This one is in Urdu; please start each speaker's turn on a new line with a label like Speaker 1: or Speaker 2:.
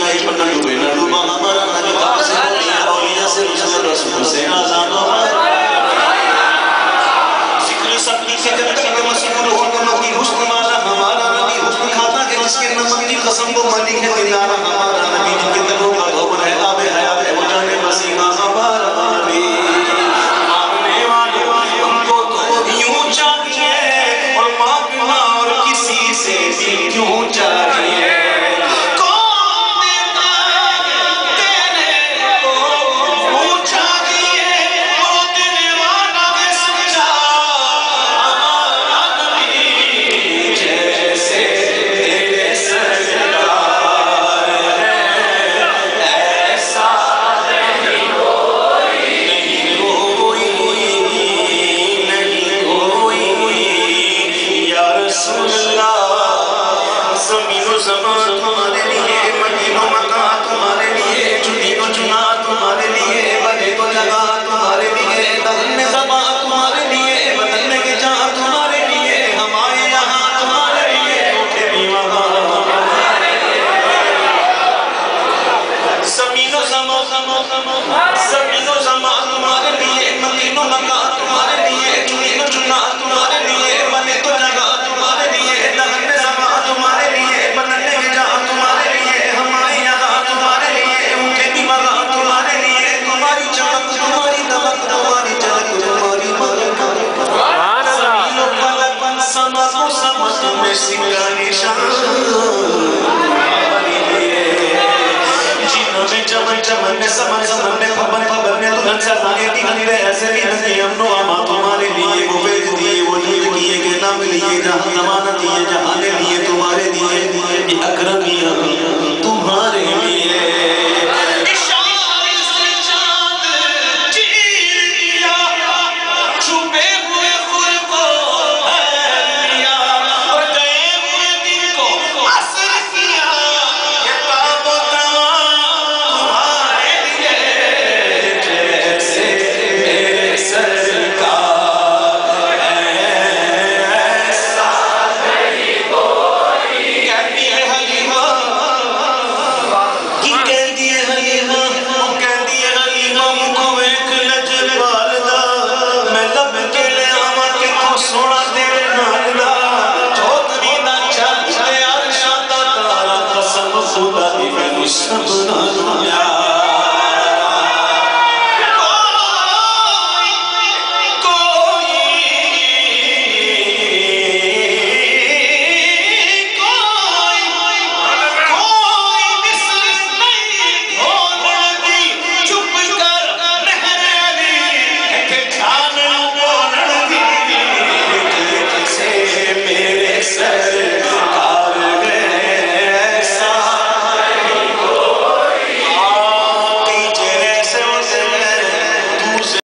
Speaker 1: ایک پتن ڈوبے نہ ڈوبا ہمارا نہ کتاب سے اولیاء اولیاء سے رسول رسول سے آزاد ہمارا ذکر سبھی سے جب تک مسئول ہو نمکی حسن والا ہمارا نبی حسن کھاتا ہے جس کے نمک کی قسم کو ملک ہے دلارا ہمارا نبی جن کے دلوں کا دھوبر ہے آب حیات ہے وہ جانے مسیحہ ہمارا نبی ماننے والے ان کو تو یوں چاہیے اور مانگنا اور کسی سے بھی کیوں چاہیے جہاں زمانہ دیئے جہاں نے دیئے تمہارے دیئے اکرم